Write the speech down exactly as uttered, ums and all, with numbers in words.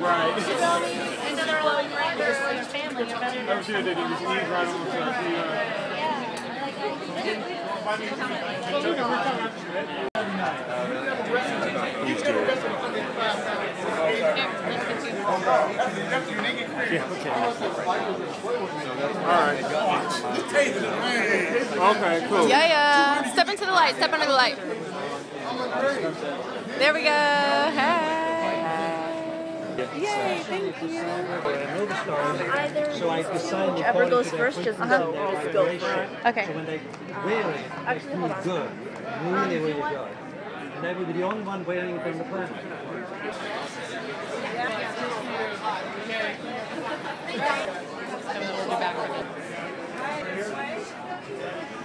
Right. You know me, and then they're like, you're like family, you're better than I'm sure they did. Just ease right on to us. Used to it. Yeah, okay. Alright. Okay, cool. Yeah, yeah. Step into the light. Step under the light. There we go. Hey. Yay, thank you. Either so I decided whichever goes first, just go. Just go first. Okay. So when they wear it, it's really good. Really, really good. And they will be the only one wearing it on the planet. We'll be back.